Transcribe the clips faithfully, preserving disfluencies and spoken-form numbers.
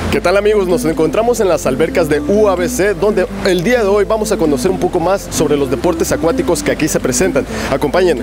¿Qué tal, amigos? Nos encontramos en las albercas de U A B C, donde el día de hoy vamos a conocer un poco más sobre los deportes acuáticos que aquí se presentan. Acompáñenme.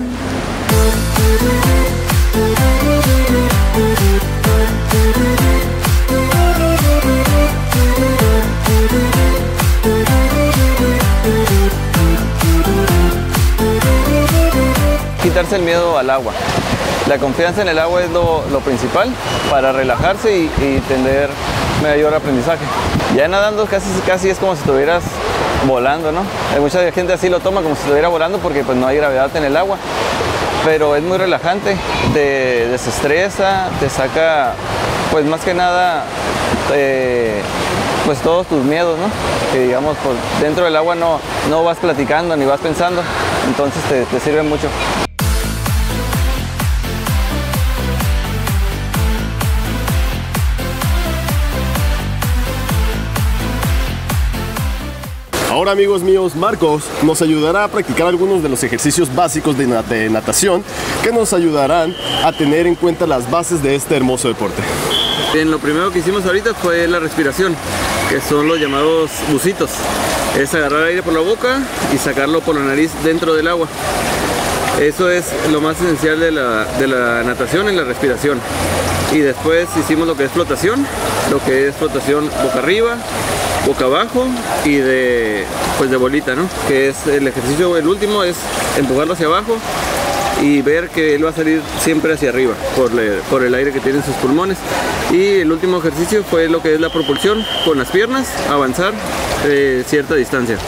Quitarse el miedo al agua. La confianza en el agua es lo, lo principal para relajarse y, y tener mayor aprendizaje. Ya nadando casi, casi es como si estuvieras volando, ¿no? Hay mucha gente así lo toma como si estuviera volando porque pues no hay gravedad en el agua, pero es muy relajante, te desestresa, te saca pues más que nada eh, pues todos tus miedos, ¿no? Que digamos por dentro del agua no, no vas platicando ni vas pensando, entonces te, te sirve mucho. Ahora, amigos míos, Marcos nos ayudará a practicar algunos de los ejercicios básicos de, nat de natación que nos ayudarán a tener en cuenta las bases de este hermoso deporte. Bien, lo primero que hicimos ahorita fue la respiración, que son los llamados bucitos. Es agarrar aire por la boca y sacarlo por la nariz dentro del agua. Eso es lo más esencial de la, de la natación, en la respiración. Y después hicimos lo que es flotación, lo que es flotación boca arriba, boca abajo y de, pues de bolita, ¿no? Que es el ejercicio, el último es empujarlo hacia abajo y ver que él va a salir siempre hacia arriba por, le, por el aire que tiene en sus pulmones. Y el último ejercicio fue lo que es la propulsión con las piernas, avanzar eh, cierta distancia.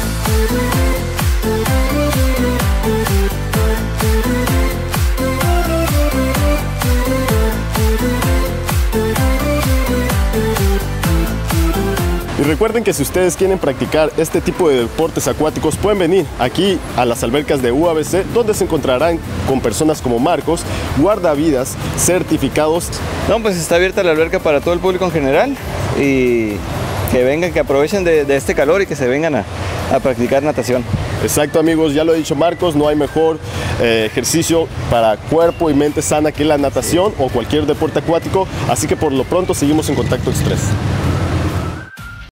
Y recuerden que si ustedes quieren practicar este tipo de deportes acuáticos, pueden venir aquí a las albercas de U A B C, donde se encontrarán con personas como Marcos, guardavidas, certificados. No, pues está abierta la alberca para todo el público en general y que vengan, que aprovechen de, de este calor y que se vengan a, a practicar natación. Exacto, amigos, ya lo ha dicho Marcos, no hay mejor eh, ejercicio para cuerpo y mente sana que la natación o cualquier deporte acuático, así que por lo pronto seguimos en Contacto Express.